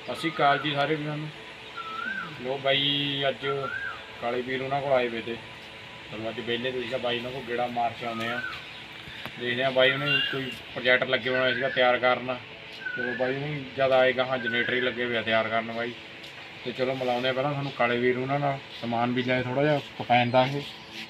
ਸਤਿ ਸ਼੍ਰੀ ਅਕਾਲ ਜੀ ਸਾਰੇ ਵੀਰਾਂ ਨੂੰ। ਲੋ ਬਾਈ ਅੱਜ ਕਾਲੇ ਵੀਰ ਉਹਨਾਂ ਕੋਲ ਆਏ ਵੇ ਤੇ ਚਲੋ ਅੱਜ ਵਿਹਲੇ ਤੇ ਸੀਗਾ ਬਾਈ ਉਹਨਾਂ ਕੋਲ ਗੇੜਾ ਮਾਰ ਕੇ ਆਉਂਦੇ ਆ। ਦੇਖਦੇ ਆ ਬਾਈ ਉਹਨੇ ਕੋਈ ਪ੍ਰੋਜੈਕਟ ਲੱਗੇ ਹੋਇਆ ਸੀਗਾ ਤਿਆਰ ਕਰਨ। ਚਲੋ ਬਾਈ ਉਹਨੂੰ ਜਦ ਆਏਗਾ ਹਾਂ ਜਨਰੇਟਰ ਹੀ ਲੱਗੇ ਹੋਇਆ ਤਿਆਰ ਕਰਨ ਬਾਈ। ਤੇ ਚਲੋ ਮਿਲਾਉਂਦੇ ਆ ਪਹਿਲਾਂ ਤੁਹਾਨੂੰ ਕਾਲੇ ਵੀਰ ਉਹਨਾਂ ਨਾਲ ਸਮਾਨ ਵੀ ਲੈ ਥੋੜਾ ਜਿਹਾ ਪਕਾਉਣ ਦਾ ਇਹ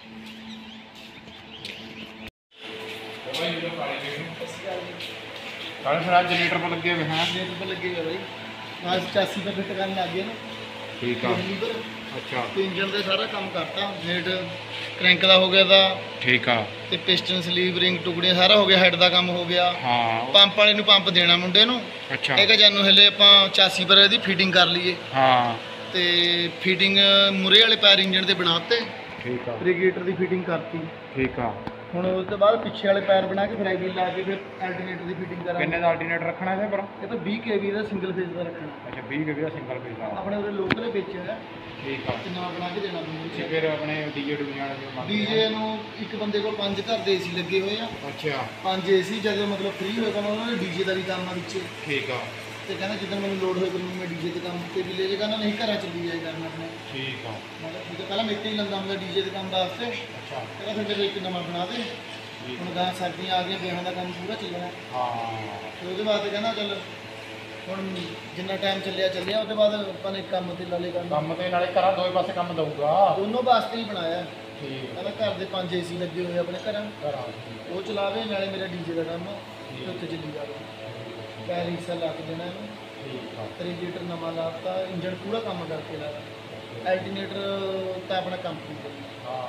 काले फिर आज जनरेटर पर लगे हुए हैं। जनरेटर पर लगे हुए भाई आज 84 का फिट करने लग गए ना। ठीक है अच्छा तो इंजन का सारा काम करता हेड क्रैंक का हो गया था। ठीक है ते पिस्टन स्लीव रिंग टुकड़ियां सारा हो गया हेड का काम हो गया। हाँ पंप वाले नूं पंप देना मुंडे नूं। अच्छा एक जानू हले आपां 84 पर इहदी फिटिंग कर लीए। हाँ ते फिटिंग मुरे वाले पैर इंजन दे बनाते। ठीक है रेगुलेटर की फिटिंग करती। ठीक है ਹੁਣ ਉਸ ਤੋਂ ਬਾਅਦ ਪਿੱਛੇ ਵਾਲੇ ਪੈਰ ਬਣਾ ਕੇ ਫਰਾਈਵੀਲ ਲਾ ਕੇ ਫਿਰ ਅਲਟਰਨੇਟਰ ਦੀ ਫਿਟਿੰਗ ਕਰਾਂਗੇ। ਕਿੰਨੇ ਦਾ ਅਲਟਰਨੇਟਰ ਰੱਖਣਾ ਇਹਦੇ ਪਰ? ਇਹ ਤਾਂ 20 kV ਦਾ ਸਿੰਗਲ ਫੇਜ਼ ਦਾ ਰੱਖਣਾ। ਅੱਛਾ 20 kV ਦਾ ਸਿੰਗਲ ਫੇਜ਼ ਦਾ ਆਪਣੇ ਉਹਦੇ ਲੋਕਲ ਵਿੱਚ ਹੈ। ਠੀਕ ਆ ਤੇ ਨਵਾਂ ਬਣਾ ਕੇ ਦੇਣਾ ਤੁਸੀਂ ਫਿਰ ਆਪਣੇ ਡੀਜੇ ਡੂਜੇ ਵਾਲੇ ਜੋ ਡੀਜੇ ਨੂੰ ਇੱਕ ਬੰਦੇ ਕੋਲ 5 ਘਰ ਦੇ ਏਸੀ ਲੱਗੇ ਹੋਏ ਆ। ਅੱਛਾ 5 ਏਸੀ ਜਦੋਂ ਮਤਲਬ ਫ੍ਰੀ ਹੋਏਗਾ ਮੈਂ ਉਹਨਾਂ ਨੇ ਡੀਜੇ ਦਾ ਵੀ ਕੰਮ ਆ ਵਿੱਚ। ਠੀਕ ਆ ਤੇ ਕਹਿੰਦਾ ਜਿੱਦਣ ਮੈਨੂੰ ਲੋਡ ਹੋਏ ਕਰੂੰ ਮੈਂ ਡੀਜੇ ਦੇ ਕੰਮ ਤੇ ਵੀ ਲੈ ਜਾਏਗਾ ਨਾ ਨਹੀਂ ਘਰਾਂ ਚੱਲੀ ਜਾਏ ਕਰਨਾ ਆਪਣੇ। ਠੀਕ ਆ ਮਤਲਬ ਠੀਕ ਪਹਿਲਾਂ ਮੇਰੇ ਤੇ ਹੀ ਲੰਦਾ ਹੁੰਦਾ ਡੀਜੇ ਦੇ ਕੰਮ ਵਾਸਤੇ। ਅੱਛਾ ਕਹਿੰਦਾ ਫਿਰ ਮੇਰੇ ਇੱਕ ਨਵਾਂ ਬਣਾ ਦੇ। ਹੁਣ ਗਾਂ ਸਰਦੀਆਂ ਆ ਗਈਆਂ ਵਿਆਹਾਂ ਦਾ ਕੰਮ ਪੂਰਾ ਚੱਲਣਾ। ਹਾਂ ਤੇ ਉਹਦੇ ਬਾਅਦ ਕਹਿੰਦਾ ਚੱਲ ਹੁਣ ਜਿੰਨਾ ਟਾਈਮ ਚੱਲਿਆ ਉਹਦੇ ਬਾਅਦ ਆਪਾਂ ਨੇ ਕੰਮ ਤੇ ਲਾ ਲੇ ਕੰਮ ਤੇ ਨਾਲੇ ਘਰਾਂ ਦੋਵੇਂ ਪਾਸੇ ਕੰਮ ਦਊਗਾ। ਦੋਨੋਂ ਵਾਸਤੇ ਹੀ ਬਣਾਇਆ। ਠੀਕ ਕਹਿੰਦਾ ਘਰ ਦੇ 5 ਏਸੀ ਲੱਗੇ ਹੋਏ ਆਪਣੇ ਘਰਾਂ ਉਹ ਚਲਾਵੇ ਨਾਲੇ ਮੇਰਾ ਡੀਜੇ ਦਾ ਕੰਮ ਤੇ ਉੱਥੇ ਚੱਲੀ ਜਾਵੇ। ਪੈਰ ਹਿੱਸਾ ਲਾ ਕੇ ਦੇਣਾ ਇਹਨੂੰ। ਠੀਕ ਆ ਰੇਡੀਏਟਰ ਨਵਾਂ ਲਾਤਾ ਇੰਜਨ ਪੂਰਾ ਕੰਮ ਕਰਕੇ ਲਾਇਆ। ਅਲਟਰਨੇਟਰ ਤਾਂ ਆਪਣਾ ਕੰਪਨੀ ਦਾ। ਹਾਂ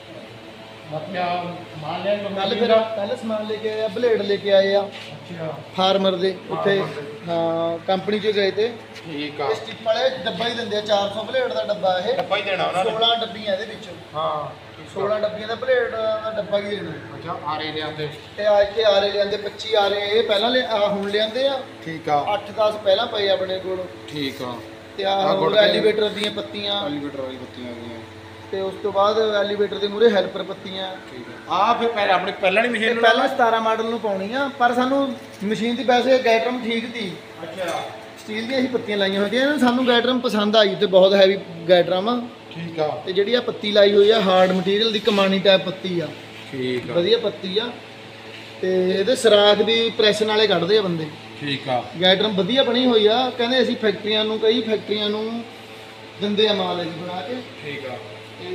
ਮੱਕਿਆ ਸਮਾਨ ਲੈ ਕੱਲ ਸਮਾਨ ਲੈ ਕੇ ਆਇਆ ਬਲੇਡ ਲੈ ਕੇ ਆਏ ਆ। ਅੱਛਾ ਫਾਰਮਰ ਦੇ ਉੱਥੇ ਹਾਂ ਕੰਪਨੀ 'ਚ ਗਏ ਤੇ। ਠੀਕ ਆ ਸਟਿਪ ਵਾਲੇ ਡੱਬਾ ਹੀ ਦਿੰਦੇ ਆ 400 ਬਲੇਡ ਦਾ ਡੱਬਾ ਇਹ। ਡੱਬਾ ਹੀ ਦੇਣਾ ਉਹਨਾਂ ਨੇ 16 ਡੱਬੀਆਂ ਇਹਦੇ ਵਿੱਚ। ਹਾਂ 16 ਡੱਬੀਆਂ ਦਾ ਬਲੇਡ ਦਾ ਡੱਬਾ ਹੀ ਦੇਣਾ। ਅੱਛਾ ਆਰੇ ਲਿਆਂਦੇ ਤੇ ਆ ਇੱਥੇ ਆਰੇ ਲਿਆਂਦੇ 25 ਆਰੇ ਇਹ ਪਹਿਲਾਂ ਹੁਣ ਲਿਆਂਦੇ ਆ। ਠੀਕ ਆ 8-10 ਪਹਿਲਾਂ ਪਏ ਆਪਣੇ ਕੋਲ। ਠੀਕ ਆ ਤੇ ਆਹ ਐਲੀਵੇਟਰ ਦੀਆਂ ਪੱਤੀਆਂ ਐਲੀਵੇਟਰ ਵਾਲੀ ਪੱਤੀਆਂ ਆ ਗਈਆਂ ਤੇ ਉਸ ਤੋਂ ਬਾਅਦ ਐਲੀਵੇਟਰ ਦੇ ਮੂਹਰੇ ਹੈਲਪਰ ਪੱਤੀਆਂ। ਠੀਕ ਆ ਫਿਰ ਪਹਿਲਾਂ ਆਪਣੀ ਪਹਿਲਾਂ ਨਹੀਂ ਮਸ਼ੀਨ ਨੂੰ ਪਹਿਲਾਂ 17 ਮਾਡਲ ਨੂੰ ਪਾਉਣੀ ਆ ਪਰ ਸਾਨੂੰ ਮਸ਼ੀਨ ਦੀ ਵੈਸੇ ਗੈਟਰਮ ਠੀਕ ਤੀ। ਅੱਛਾ ਸਟੀਲ ਦੀਆਂ ਅਸੀਂ ਪੱਤੀਆਂ ਲਾਈਆਂ ਹੋਈਆਂ ਸਾਨੂੰ ਗੈਟਰਮ ਪਸੰਦ ਆਈ ਤੇ ਬਹੁਤ ਹੈਵੀ ਗੈਟਰਮ ਆ। ਠੀਕ ਆ ਤੇ ਜਿਹੜੀ ਆ ਪੱਤੀ ਲਾਈ ਹੋਈ ਆ ਹਾਰਡ ਮਟੀਰੀਅਲ ਦੀ ਕਮਾਨੀ ਟਾਈਪ ਪੱਤੀ ਆ। ਠੀਕ ਆ ਵਧੀਆ ਪੱਤੀ ਆ ਤੇ ਇਹਦੇ ਸਰਾਖ ਵੀ ਪ੍ਰੈਸ ਨਾਲੇ ਕੱਢਦੇ ਆ ਬੰਦੇ। ਠੀਕ ਆ ਗੈਟਰਮ ਵਧੀਆ ਬਣੀ ਹੋਈ ਆ। ਕਹਿੰਦੇ ਅਸੀਂ ਫੈਕਟਰੀਆਂ ਨੂੰ ਕਈ ਫੈਕਟਰੀਆਂ ਨੂੰ ਦਿੰਦੇ ਆ ਮਾਲ ਅਸੀਂ ਬਣਾ ਕੇ। ਠੀਕ ਆ ਤੇ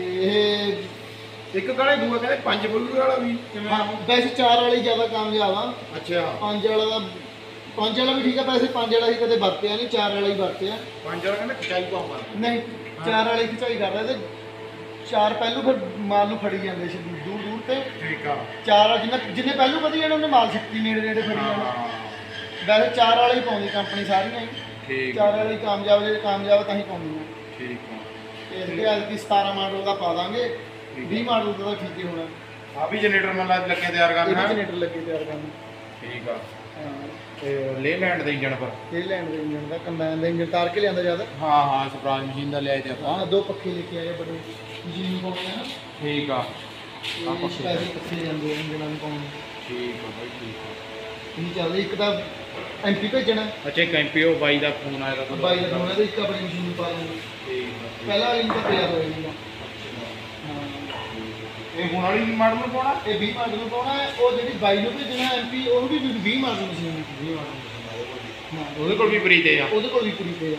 ਇਹ ਇੱਕ ਗਾਣੇ ਦੂਆ ਕਹਿੰਦੇ 5 ਬੁੱਲੂ ਵਾਲਾ ਵੀ ਕਿਵੇਂ ਵੈਸੇ 4 ਵਾਲੀ ਜ਼ਿਆਦਾ ਕਾਮਯਾਬ ਆ। ਅੱਛਾ 5 ਵਾਲਾ ਦਾ 5 ਵਾਲਾ ਵੀ ਠੀਕ ਆ। ਵੈਸੇ 5 ਵਾਲਾ ਹੀ ਕਦੇ ਵਰਤਿਆ ਨਹੀਂ 4 ਵਾਲਾ ਹੀ ਵਰਤਿਆ। 5 ਵਾਲਾ ਕਹਿੰਦੇ ਖਿਚਾਈ ਪਾਉਂਦਾ ਨਹੀਂ 4 ਵਾਲੀ ਖਿਚਾਈ ਕਰਦਾ ਤੇ 4 ਪਹਿਲੂ ਫਿਰ ਮਾਲ ਨੂੰ ਫੜੀ ਜਾਂਦੇ ਸੀ ਦੂਰ ਦੂਰ ਤੇ। ਠੀਕ ਆ 4 ਜਿੰਨੇ ਪਹਿਲੂ ਵਧੀਆ ਨੇ ਉਹਨੇ ਮਾਲ ਛੱਤੀ ਨੇੜੇ ਨੇੜੇ ਫੜੀ ਜਾਣਾ। ਵੈਸੇ 4 ਵਾਲਾ ਹੀ ਪਾਉਂਦੀ ਕੰਪਨੀ ਸਾਰੀਆਂ ਹੀ। ਠੀਕ 4 ਵਾਲੀ ਕਾਮਯਾਬ ਜਿਹੜੇ ਕਾਮਯਾਬ ਤਾਂ ਹੀ ਪਾਉਂਦੀ ਆ। ਠੀਕ ਆ ਤੇ ਇਹਦੇ ਐਲਕੀ 17 ਮਾਡਲ ਦਾ ਪਾ ਦਾਂਗੇ 20 ਮਾਡਲ ਦਾ ਤਾਂ ਠੀਕ ਹੀ ਹੋਣਾ। ਆ ਵੀ ਜਨਰੇਟਰ ਮਨ ਲੱਗੇ ਤਿਆਰ ਕਰਨਾ ਜਨਰੇਟਰ ਲੱਗੇ ਤਿਆਰ ਕਰਨਾ। ਠੀਕ ਆ ਹਾਂ ਤੇ ਲੇਲੈਂਡ ਦੇ ਇੰਜਣ ਪਰ ਇਹ ਲੈਂਡ ਦੇ ਇੰਜਨ ਦਾ ਕੰਬਾਈਨ ਦਾ ਇੰਜਨ ਤਾਰ ਕੇ ਲਿਆਂਦਾ ਜ਼ਿਆਦਾ। ਹਾਂ ਹਾਂ ਸਪਰਾਜ ਮਸ਼ੀਨ ਦਾ ਲਿਆਏ ਤੇ ਆਪਾਂ ਹਾਂ 2 ਪੱਖੇ ਲੈ ਕੇ ਆਏ ਬੜੇ ਮਸ਼ੀਨ ਨੂੰ ਪਾਉਣੇ ਆ ਨਾ। ਠੀਕ ਆ ਇਹ ਸਪੈਸ਼ਲ ਪੱਖੇ ਜਾਂਦੇ ਆ ਇੰਜਨਾਂ ਨੂੰ ਪਾਉਣ। ਠੀਕ ਆ ਬਾਈ ਠੀਕ ਆ ਇਹ ਚੱਲਦਾ ਇੱਕ ਤਾਂ ਐਮਪੀ ਭੇਜਣਾ। ਅੱਛਾ ਕੈਂਪੀਓ ਬਾਈ ਦਾ ਫੋਨ ਆਇਆ ਤਾਂ ਬਾਈ ਦਾ ਹੋਣਾ ਤੇ ਇੱਕ ਆਪਣੀ ਮਸ਼ੀਨ ਨੂੰ ਪਾ ਲੈਣਾ। ਠੀਕ ਆ ਪਹਿਲਾ ਵਾਲੀ ਤਾਂ ਤਿਆਰ ਹੋਏਗੀ। ਹਾਂ ਇਹ ਹੁਣ ਵਾਲੀ ਮਾਡਲ ਨੂੰ ਪਾਉਣਾ ਇਹ 20 ਮਾਡਲ ਨੂੰ ਪਾਉਣਾ ਹੈ। ਉਹ ਜਿਹੜੀ ਬਾਈ ਨੂੰ ਭੇਜਣਾ ਐਮਪੀ ਉਹ ਵੀ 20 ਮਾਡਲ ਮਸ਼ੀਨ ਹੈ। 20 ਮਾਡਲ ਹਾਂ ਉਹਦੇ ਕੋਲ ਵੀ ਫਰੀ ਤੇ ਆ ਉਹਦੇ ਕੋਲ ਵੀ ਪੂਰੀ ਪਈ ਆ।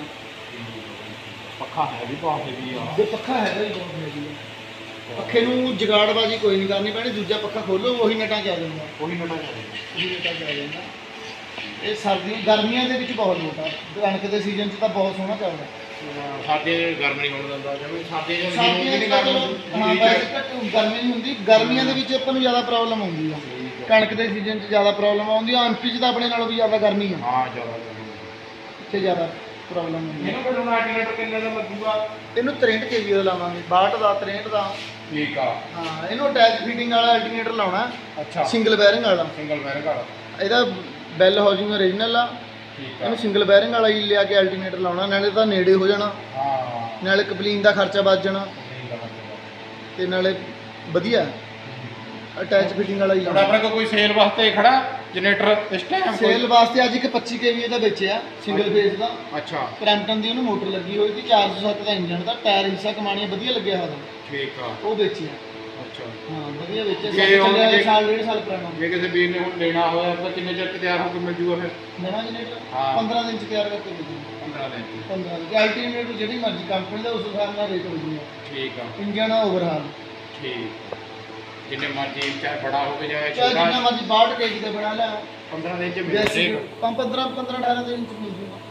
ਪੱਖਾ ਹੈ ਵੀ ਪਾਸੇ ਵੀ ਆ ਜੇ ਪੱਖਾ ਹੈਗਾ ਹੀ ਬਹੁਤ ਹੈਗੀ ਆ। ਪੱਖੇ ਨੂੰ ਜਗਾੜਬਾਜੀ ਕੋਈ ਨਹੀਂ ਕਰਨੀ ਪੈਣੀ। ਦੂਜਾ ਪੱਖਾ ਖੋਲੋ ਉਹੀ ਨਟਾਂ ਚ ਆ ਜਾਂਦਾ। ਉਹੀ ਨਟਾ ਚੱਲੇ ਉਹੀ ਨਟਾਂ ਚ ਆ ਜਾਂਦਾ। ਇਹ ਸਰਦੀਆਂ ਗਰਮੀਆਂ ਦੇ ਵਿੱਚ ਬਹੁਤ ਲੋਟ ਆ। ਕਣਕ ਦੇ ਸੀਜ਼ਨ 'ਚ ਤਾਂ ਬਹੁਤ ਸੋਹਣਾ ਚੱਲਦਾ। ਸਾਡੇ ਗਰਮ ਨਹੀਂ ਹੋਣ ਦਿੰਦਾ ਜਿਵੇਂ ਸਾਡੇ ਜੋ ਸਰਦੀਆਂ 'ਚ ਤਾਂ ਚਲੋ ਹਾਂ ਵੈਸੇ ਘੱਟ ਗਰਮੀ ਨਹੀਂ ਹੁੰਦੀ। ਗਰਮੀਆਂ ਦੇ ਵਿੱਚ ਆਪਾਂ ਨੂੰ ਜ਼ਿਆਦਾ ਪ੍ਰੋਬਲਮ ਆਉਂਦੀ ਆ। ਕਣਕ ਦੇ ਸੀਜ਼ਨ 'ਚ ਜ਼ਿਆਦਾ ਪ੍ਰੋਬਲਮ ਆਉਂਦੀ ਆ। ਐਮਪੀ 'ਚ ਤਾਂ ਆਪਣੇ ਨਾਲੋਂ ਵੀ ਜ਼ਿਆਦਾ ਗਰਮੀ ਆ। ਹਾਂ ਜ਼ਿਆਦਾ ਇੱਥੇ ਜ਼ਿਆਦਾ ਪ੍ਰੋਬਲਮ ਹੁੰਦੀ ਆ। ਇਹਨੂੰ ਫਿਰ ਹੁਣ ਅਲਟਰਨੇਟਰ ਕਿੰਨੇ ਦਾ ਲੱਗੂਗਾ? ਇਹਨੂੰ 63 kV ਦਾ ਲਾਵਾਂਗੇ 62 ਦਾ 63 ਦਾ। ਠੀਕ ਆ ਹਾਂ ਇਹਨੂੰ ਅਟੈਚ ਫਿਟਿੰਗ ਵਾਲਾ ਅਲਟਰਨੇਟਰ ਲਾਉਣਾ। ਅੱਛਾ ਸਿੰਗਲ ਬੈਰਿੰਗ ਵਾਲਾ। ਸਿੰਗਲ ਬੈਰਿੰਗ ਵਾਲਾ ਇਹਦਾ ਬੈਲ ਹਾਊਸਿੰਗ ਓਰੀਜਨਲ ਆ। ਠੀਕ ਆ ਇਹਨੂੰ ਸਿੰਗਲ ਬੈਰਿੰਗ ਵਾਲਾ ਹੀ ਲਿਆ ਕੇ ਅਲਟਰਨੇਟਰ ਲਾਉਣਾ। ਨਾਲੇ ਤਾਂ ਨੇੜੇ ਹੋ ਜਾਣਾ ਹਾਂ ਨਾਲੇ ਕਪਲੀਨ ਦਾ ਖਰਚਾ ਬਚ ਜਾਣਾ ਤੇ ਨਾਲੇ ਵਧੀਆ ਅਟੈਚ ਫਿਟਿੰਗ ਵਾਲਾ ਹੀ ਹੁਣ ਲਾਉਣਾ। ਆਪਣੇ ਕੋਲ ਕੋਈ ਸੇਲ ਵਾਸਤੇ ਖੜਾ ਜਨਰੇਟਰ ਇਸ ਟਾਈਮ ਸੇਲ ਵਾਸਤੇ ਅੱਜ ਇੱਕ 25 kVA ਦਾ ਵੇਚਿਆ ਸਿੰਗਲ ਫੇਜ਼ ਦਾ। ਅੱਛਾ ਕ੍ਰੈਂਪਟਨ ਦੀ ਉਹਨੂੰ ਮੋਟਰ ਲੱਗੀ ਹੋਈ ਸੀ 407 ਦਾ ਇੰਜਨ ਦਾ, ਟਾਇਰ ਹਿੱਸਾ ਕਮਾਣੀਆਂ ਵਧੀਆ ਲੱਗਿਆ ਹੋਇਆ। ਠੀਕ ਆ, ਉਹ ਵੇਚਿਆ। ਅੱਛਾ ਹਾਂ ਵਧੀਆ ਵੇਚਿਆ, ਜੇ ਹੁਣ ਸਾਲ 1.5 ਸਾਲ ਪੁਰਾਣਾ। ਜੇ ਕਿਸੇ ਵੀਰ ਨੇ ਹੁਣ ਲੈਣਾ ਹੋਇਆ ਤਾਂ ਕਿੰਨੇ ਚਿਰ 'ਚ ਤਿਆਰ ਹੋ ਕੇ ਮਿਲ ਜੂਗਾ ਫਿਰ? ਨਵਾਂ ਜਨਰੇਟਰ ਹਾਂ। 15 ਦਿਨ ਚ ਤਿਆਰ ਕਰਕੇ ਦੇ ਦੂੰਗਾ। 15 ਦਿਨ 'ਚ। 15 ਦਿਨ ਅਲਟੀਮੇਟ ਜਿਹੜੀ ਮਰਜ਼ੀ ਕੰਪਨੀ ਦਾ ਉਸ ਹਿਸਾਬ ਨਾਲ ਰੇਟ ਹੋ ਜੂਗਾ। ਠੀਕ ਆ, ਇੰਜਨ ਓਵਰਹਾਲ ਠੀਕ। ਜਿੰਨੇ ਮਰਜ਼ੀ ਚਾਹੇ ਬੜਾ ਹੋਵੇ ਚਾਹੇ ਚਾਹੇ ਛੋਟਾ, ਜਿੰਨਾ ਮਰਜ਼ੀ 62 kg ਦਾ ਬਣਾ ਲਿਆ 15 ਦਿਨ 'ਚ ਮਿਲ ਜੇਗਾ। 15 18 ਦਿਨ ਚ ਮਿਲ ਜੂਗਾ।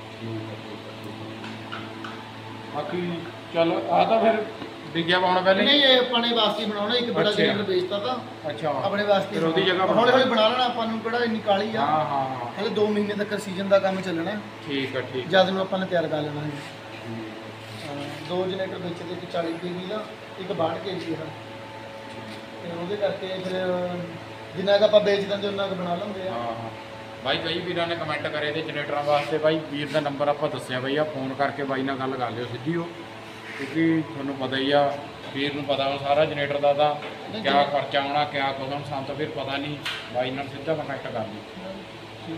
ਬਾਕੀ ਚੱਲ ਆ ਤਾਂ ਫਿਰ ਵਿਗਿਆ ਪਾਉਣਾ ਪਹਿਲੇ। ਨਹੀਂ ਇਹ ਆਪਣੇ ਵਾਸਤੇ ਹੀ ਬਣਾਉਣਾ, ਇੱਕ ਬੜਾ ਅੱਛਾ। ਜਨਰੇਟਰ ਵੇਚਤਾ ਤਾਂ ਅੱਛਾ ਆਪਣੇ ਵਾਸਤੇ ਫਿਰ ਉਹਦੀ ਜਗ੍ਹਾ ਹੌਲੀ ਹੌਲੀ ਬਣਾ ਲੈਣਾ ਆਪਾਂ ਨੂੰ, ਕਿਹੜਾ ਇੰਨੀ ਕਾਲੀ ਆ। ਹਾਂ ਹਾਂ ਹਾਂ ਹਲੇ 2 ਮਹੀਨੇ ਤੱਕ ਸੀਜ਼ਨ ਦਾ ਕੰਮ ਚੱਲਣਾ, ਠੀਕ ਆ, ਠੀਕ। ਜਦ ਨੂੰ ਆਪਾਂ ਨੇ ਤਿਆਰ ਕਰ ਲੈਣਾ ਹੈ। ਦੋ ਜਨਰੇਟਰ ਵੇਚਦੇ, ਇੱਕ 40 kg ਦਾ, ਇੱਕ 62 kg ਦਾ। ਤੇ ਉਹਦੇ ਕਰਕੇ ਫਿਰ ਜਿੰਨਾ ਕੁ ਆਪਾਂ ਵੇਚ ਦਿੰਦੇ ਉਹਨਾਂ ਕੁ ਬਣਾ ਲੈਂਦੇ ਆ। ਹਾਂ ਹਾਂ ਬਾਈ, ਕਈ ਵੀਰਾਂ ਨੇ ਕਮੈਂਟ ਕਰੇ ਤੇ ਜਨਰੇਟਰਾਂ ਵਾਸਤੇ। ਬਾਈ ਵੀਰ ਦਾ ਨੰਬਰ ਆਪਾਂ ਦੱਸਿਆ ਬਈ ਆ, ਫੋਨ ਕਰਕੇ ਬਾਈ ਨਾਲ ਗੱਲ ਕਰ ਲਿਓ ਸਿੱਧੀ ਉਹ, ਕਿਉਂਕਿ ਤੁਹਾਨੂੰ ਪਤਾ ਹੀ ਆ ਵੀਰ ਨੂੰ ਪਤਾ ਉਹ ਸਾਰਾ ਜਨਰੇਟਰ ਦਾ ਤਾਂ ਕਿਆ ਖਰਚਾ ਆਉਣਾ, ਕਿਆ ਕੁਛ ਹੁਣ ਸਾਨੂੰ ਤਾਂ ਫਿਰ ਪਤਾ ਨਹੀਂ। ਬਾਈ ਨਾਲ ਸਿੱਧਾ ਕੰਟੈਕਟ ਕਰ ਲਈ।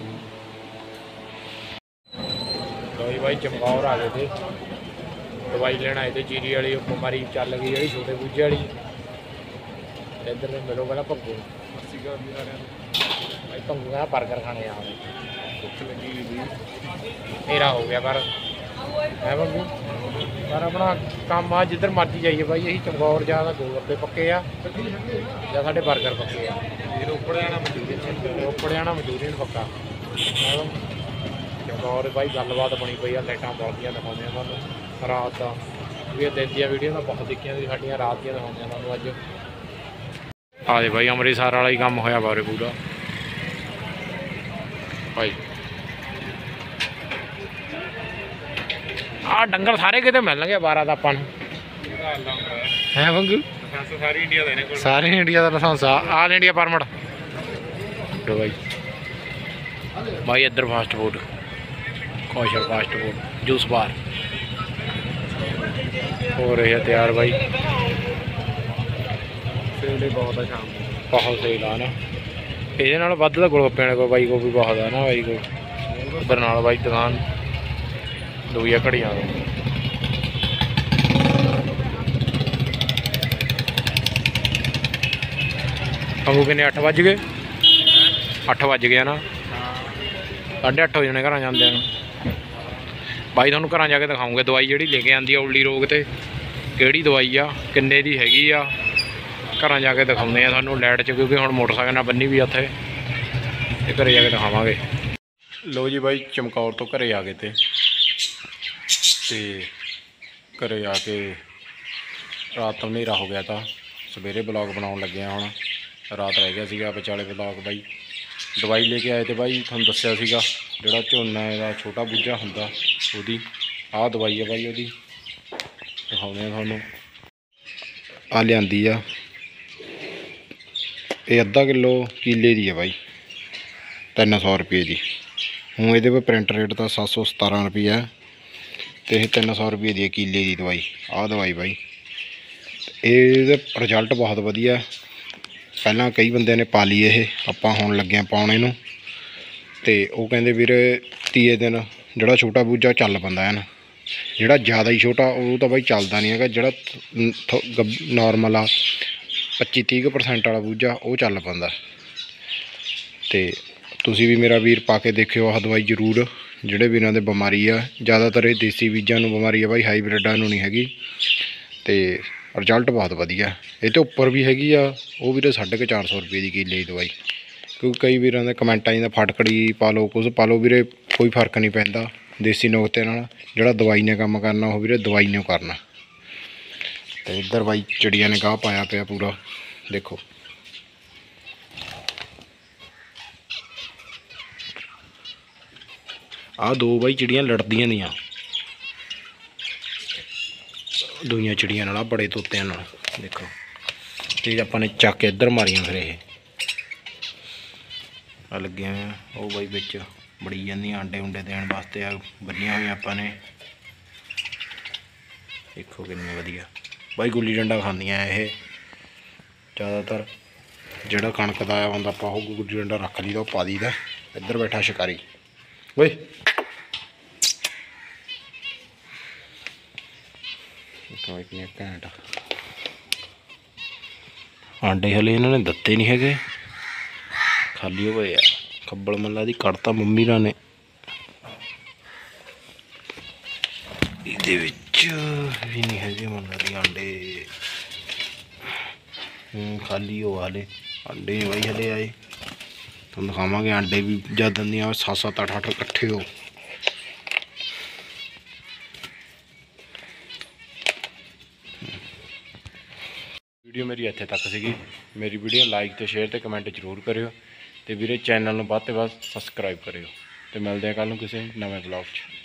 ਲੋਈ ਬਾਈ ਚਮਕੌਰ ਆ ਗਏ ਤੇ ਦਵਾਈ ਲੈਣ ਆਏ ਤੇ ਜੀਰੀ ਵਾਲੀ, ਉਹ ਬਿਮਾਰੀ ਚੱਲ ਗਈ ਜਿਹੜੀ ਛੋਟੇ ਬੂਝੇ ਵਾਲੀ। ਇੱਧਰ ਨੂੰ ਮਿਲੋ ਪਹਿਲਾਂ ਭੰਗੂ। ਭਾਈ ਭੰਗੂ ਕਹਿੰਦਾ ਬਰਗਰ ਖਾਣੇ ਆ, ਭੁੱਖ ਲੱਗੀ ਹੋਈ ਹਨੇਰਾ ਹੋ ਗਿਆ ਪਰ ਹੈ ਭੰਗੂ। ਪਰ ਆਪਣਾ ਕੰਮ ਆ ਜਿੱਧਰ ਮਰਜ਼ੀ ਜਾਈਏ ਬਾਈ, ਅਸੀਂ ਚਮਕੌਰ ਜਾਂ ਤਾਂ ਗੋਲਗੱਪੇ ਪੱਕੇ ਆ ਜਾਂ ਸਾਡੇ ਬਰਗਰ ਪੱਕੇ ਆ। ਰੋਪੜ ਜਾਣਾ ਮਜ਼ਦੂਰੀ ਨੂੰ ਪੱਕਾ। ਚਮਕੌਰ ਬਾਈ ਗੱਲਬਾਤ ਬਣੀ ਪਈ ਆ, ਲਾਈਟਾਂ ਬਲਦੀਆਂ ਦਿਖਾਉਂਦੇ ਆ ਤੁਹਾਨੂੰ ਰਾਤ ਦਾ ਵੀ। ਦਿਨ ਦੀਆਂ ਵੀਡੀਓ ਤਾਂ ਬਹੁਤ ਦੇਖੀਆਂ ਸੀ ਸਾਡੀਆਂ, ਰਾਤ ਦੀਆਂ ਦਿਖਾਉਂਦੇ ਆ ਤੁਹਾਨੂੰ ਅੱਜ। ਆ ਦੇ ਬਾਈ ਅੰਮ੍ਰਿਤਸਰ ਵਾਲਾ ਹੀ ਕੰਮ ਹੋਇਆ ਬਾਰੇ ਪੂਰਾ ਭਾਈ। ਆਹ ਡੰਗਰ ਸਾਰੇ ਕਿਤੇ ਮਿਲਣਗੇ 12 ਦਾ ਆਪਾਂ ਨੂੰ ਹੈ ਵਾਂਗੂ। ਸਾਰੀ ਇੰਡੀਆ ਦਾ ਨੇ, ਸਾਰੇ ਇੰਡੀਆ ਦਾ ਲਾਇਸੈਂਸ ਆ, ਆਲ ਇੰਡੀਆ ਪਰਮਿਟ ਬਾਈ। ਬਾਈ ਇੱਧਰ fast food, Kaushal fast food, juice bar ਹੋ ਰਹੇ ਆ ਤਿਆਰ ਬਾਈ। ਸੇਲ ਬਹੁਤ ਆ ਸ਼ਾਮ ਨੂੰ, ਬਹੁਤ ਸੇਲ ਆ ਨਾ। ਇਹਦੇ ਨਾਲ ਵੱਧ ਤਾਂ ਗੋਲਗੱਪਿਆਂ ਵਾਲੇ ਕੋਲ ਬਾਈ ਕੋਲ ਵੀ ਬਹੁਤ ਆ ਨਾ ਬਾਈ ਕੋਲ। ਉੱਧਰ ਨਾਲ ਬਾਈ ਦੁਕਾਨ ਦੂਈਆਂ ਘੜੀਆਂ ਪੰਗੂ ਕਿੰਨੇ 8 ਵੱਜ ਗਏ? 8 ਵੱਜ ਗਿਆ ਨਾ, 8:30 ਹੋ ਜਾਣੇ ਘਰਾਂ ਜਾਂਦਿਆਂ ਨੂੰ। ਬਾਈ ਤੁਹਾਨੂੰ ਘਰਾਂ ਜਾ ਕੇ ਦਿਖਾਉਂਗੇ ਦਵਾਈ ਜਿਹੜੀ ਲੈ ਕੇ ਆਉਂਦੀ ਆ ਉਲਟੀ ਰੋਗ ਤੇ, ਕਿਹੜੀ ਦਵਾਈ ਆ, ਕਿੰਨੇ ਦੀ ਹੈਗੀ ਆ। ਘਰਾਂ ਜਾ ਕੇ ਦਿਖਾਉਂਦੇ ਆ ਤੁਹਾਨੂੰ ਲਾਈਟ 'ਚ, ਕਿਉਂਕਿ ਹੁਣ ਮੋਟਰਸਾਈਕਲ ਨਾਲ ਬੰਨੀ ਵੀ ਉੱਥੇ, ਤੇ ਘਰੇ ਜਾ ਕੇ ਦਿਖਾਵਾਂਗੇ। ਲੋ ਜੀ ਬਾਈ ਚਮਕੌਰ ਤੋਂ ਘਰੇ ਆ ਗਏ ਤੇ ਘਰੇ ਆ ਕੇ ਰਾਤ ਤੋਂ ਹਨੇਰਾ ਹੋ ਗਿਆ ਤਾਂ ਸਵੇਰੇ ਬਲੌਗ ਬਣਾਉਣ ਲੱਗਿਆ। ਹੁਣ ਰਾਤ ਰਹਿ ਗਿਆ ਸੀਗਾ ਵਿਚਾਲੇ ਬਲੌਗ ਬਾਈ। ਦਵਾਈ ਲੈ ਕੇ ਆਏ ਤੇ ਬਾਈ ਤੁਹਾਨੂੰ ਦੱਸਿਆ ਸੀਗਾ ਜਿਹੜਾ ਝੋਨਾ ਇਹਦਾ ਛੋਟਾ ਬੂਝਾ ਹੁੰਦਾ ਉਹਦੀ ਆਹ ਦਵਾਈ ਆ ਬਾਈ, ਉਹਦੀ ਦਿਖਾਉਂਦੇ ਆ ਤੁਹਾਨੂੰ। ਆ ਲਿਆਂਦੀ ਆ, ਇਹ ਅੱਧਾ ਕਿਲੋ ਕਿੱਲੇ ਦੀ ਆ ਬਾਈ, 300 ਰੁਪਏ ਦੀ। ਹੁਣ ਇਹਦੇ ਪਰ ਪ੍ਰਿੰਟ ਰੇਟ ਤਾਂ 717 ਰੁਪਈਆ ਅਤੇ ਇਹ 300 ਰੁਪਏ ਦੀ ਕਿੱਲੇ ਦੀ ਦਵਾਈ। ਆਹ ਦਵਾਈ ਬਾਈ, ਇਹਦਾ ਰਿਜ਼ਲਟ ਬਹੁਤ ਵਧੀਆ। ਪਹਿਲਾਂ ਕਈ ਬੰਦਿਆਂ ਨੇ ਪਾ ਲਈ ਇਹ, ਆਪਾਂ ਹੁਣ ਲੱਗੇ ਹਾਂ ਪਾਉਣ ਇਹਨੂੰ। ਅਤੇ ਉਹ ਕਹਿੰਦੇ ਵੀਰੇ 30 ਦਿਨ ਜਿਹੜਾ ਛੋਟਾ ਬੂਝਾ ਚੱਲ ਪੈਂਦਾ ਹਨ, ਜਿਹੜਾ ਜ਼ਿਆਦਾ ਹੀ ਛੋਟਾ ਉਹ ਤਾਂ ਬਾਈ ਚੱਲਦਾ ਨਹੀਂ ਹੈਗਾ। ਜਿਹੜਾ ਨੋਰਮਲ ਆ 25-30% ਵਾਲਾ ਬੂਝਾ ਉਹ ਚੱਲ ਪੈਂਦਾ। ਅਤੇ ਤੁਸੀਂ ਵੀ ਮੇਰਾ ਵੀਰ ਪਾ ਕੇ ਦੇਖਿਓ ਆਹ ਦਵਾਈ ਜ਼ਰੂਰ। ਜਿਹੜੇ ਵੀਰਾਂ ਦੇ ਬਿਮਾਰੀ ਆ, ਜ਼ਿਆਦਾਤਰ ਇਹ ਦੇਸੀ ਬੀਜਾਂ ਨੂੰ ਬਿਮਾਰੀ ਆ ਬਾਈ, ਹਾਈਬ੍ਰਿਡਾਂ ਨੂੰ ਨਹੀਂ ਹੈਗੀ। ਅਤੇ ਰਿਜ਼ਲਟ ਬਹੁਤ ਵਧੀਆ। ਇਹ ਤੋਂ ਉੱਪਰ ਵੀ ਹੈਗੀ ਆ, ਉਹ ਵੀਰੇ 450 ਰੁਪਏ ਦੀ ਕਿੱਲੇ ਦੀ ਦਵਾਈ। ਕਿਉਂਕਿ ਕਈ ਵੀਰਾਂ ਦੇ ਕਮੈਂਟਾਂ 'ਚ ਤਾਂ ਫਟਕੜੀ ਪਾ ਲਓ, ਕੁਝ ਪਾ ਲਓ ਵੀਰੇ, ਕੋਈ ਫਰਕ ਨਹੀਂ ਪੈਂਦਾ ਦੇਸੀ ਨੁਕਤੇ ਨਾਲ। ਜਿਹੜਾ ਦਵਾਈ ਨੇ ਕੰਮ ਕਰਨਾ ਉਹ ਵੀਰੇ ਦਵਾਈ ਨੇ ਕਰਨਾ। ਅਤੇ ਇੱਧਰ ਬਾਈ ਚਿੜੀਆਂ ਨੇ ਗਾਹ ਪਾਇਆ ਪਿਆ ਪੂਰਾ, ਦੇਖੋ। ਆਹ ਦੋ ਬਾਈ ਚਿੜੀਆਂ ਲੜਦੀਆਂ ਦੀਆਂ, ਦੂਈਆਂ ਚਿੜੀਆਂ ਨਾਲ, ਬੜੇ ਤੋਤਿਆਂ ਨਾਲ, ਦੇਖੋ। ਤੇ ਆਪਾਂ ਨੇ ਚੱਕ ਕੇ ਇੱਧਰ ਮਾਰੀਆਂ ਫਿਰ ਇਹ ਆ ਲੱਗੀਆਂ ਹੋਈਆਂ। ਉਹ ਬਾਈ ਵਿੱਚ ਬੜੀ ਜਾਂਦੀਆਂ ਆਂਡੇ ਉਂਡੇ ਦੇਣ ਵਾਸਤੇ, ਆ ਬੰਨੀਆਂ ਹੋਈਆਂ ਆਪਾਂ ਨੇ। ਦੇਖੋ ਕਿੰਨੀ ਵਧੀਆ ਬਾਈ, ਗੁੱਲੀ ਡੰਡਾ ਖਾਂਦੀਆਂ ਇਹ ਜ਼ਿਆਦਾਤਰ। ਜਿਹੜਾ ਕਣਕ ਦਾ ਆਇਆ ਹੁੰਦਾ ਆਪਾਂ ਉਹ ਗੁੱਲੀ ਡੰਡਾ ਰੱਖ ਲਈਦਾ, ਉਹ ਪਾ ਦਈਦਾ। ਇੱਧਰ ਬੈਠਾ ਸ਼ਿਕਾਰੀ ਓਏ, ਕਿੰਨੇ ਘੈਂਟ ਆਂਡੇ ਹਲੇ ਇਹਨਾਂ ਨੇ ਦਿੱਤੇ ਨਹੀਂ ਹੈਗੇ, ਖਾਲੀ ਹੋਏ ਆ। ਖੱਬਲ ਮੱਲਾ ਦੀ ਕੱਢਤਾ ਮੰਮੀ ਰਾਂ ਨੇ, ਇਹਦੇ ਵਿੱਚ ਵੀ ਨਹੀਂ ਹੈਗੇ ਮੰਨਾ ਦੀ ਆਂਡੇ, ਖਾਲੀ ਹੋ ਹਾਲੇ ਆਂਡੇ ਨਹੀਂ ਬਾਈ ਹਲੇ ਆਏ। ਤੁਹਾਨੂੰ ਦਿਖਾਵਾਂਗੇ ਆਂਡੇ ਵੀ ਜਦ ਦਿੰਦੀਆਂ 7-7 8-8 ਇਕੱਠੇ ਹੋ। ਵੀਡੀਓ ਮੇਰੀ ਇੱਥੇ ਤੱਕ ਸੀਗੀ। ਮੇਰੀ ਵੀਡੀਓ ਲਾਈਕ ਤੇ ਸ਼ੇਅਰ ਤੇ ਕਮੈਂਟ ਜ਼ਰੂਰ ਕਰਿਓ, ਤੇ ਵੀਰੇ ਚੈਨਲ ਨੂੰ ਵੱਧ ਤੋਂ ਵੱਧ ਸਬਸਕ੍ਰਾਈਬ ਕਰਿਓ, ਤੇ ਮਿਲਦੇ ਹਾਂ ਕੱਲ੍ਹ ਨੂੰ ਕਿਸੇ ਨਵੇਂ ਵਲੌਗ 'ਚ।